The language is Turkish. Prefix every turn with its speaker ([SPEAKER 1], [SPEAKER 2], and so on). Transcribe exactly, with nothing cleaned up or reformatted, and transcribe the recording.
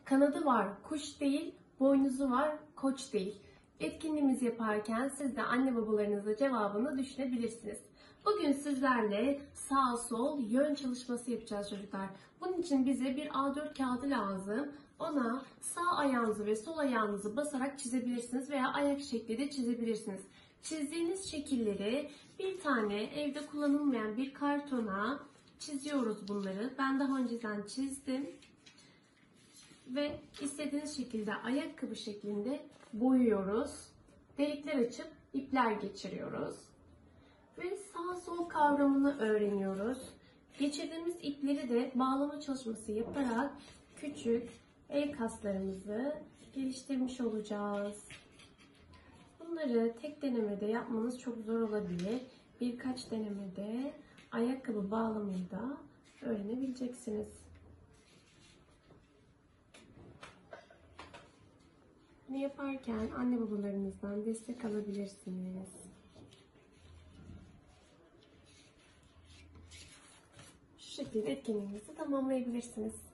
[SPEAKER 1] Kanadı var, kuş değil, boynuzu var, koç değil. Etkinliğimizi yaparken siz de anne babalarınıza cevabını düşünebilirsiniz. Bugün sizlerle sağ sol yön çalışması yapacağız çocuklar. Bunun için bize bir A dört kağıdı lazım. Ona sağ ayağınızı ve sol ayağınızı basarak çizebilirsiniz veya ayak şekli de çizebilirsiniz. Çizdiğiniz şekilleri bir tane evde kullanılmayan bir kartona çiziyoruz bunları. Ben daha önceden çizdim. Ve istediğiniz şekilde ayakkabı şeklinde boyuyoruz. Delikler açıp ipler geçiriyoruz. Ve sağ sol kavramını öğreniyoruz. Geçirdiğimiz ipleri de bağlama çalışması yaparak küçük el kaslarımızı geliştirmiş olacağız. Bunları tek denemede yapmanız çok zor olabilir. Birkaç denemede ayakkabı bağlamayı da öğrenebileceksiniz. Bunu yaparken anne babalarınızdan destek alabilirsiniz. Şu şekilde etkinliğinizi tamamlayabilirsiniz.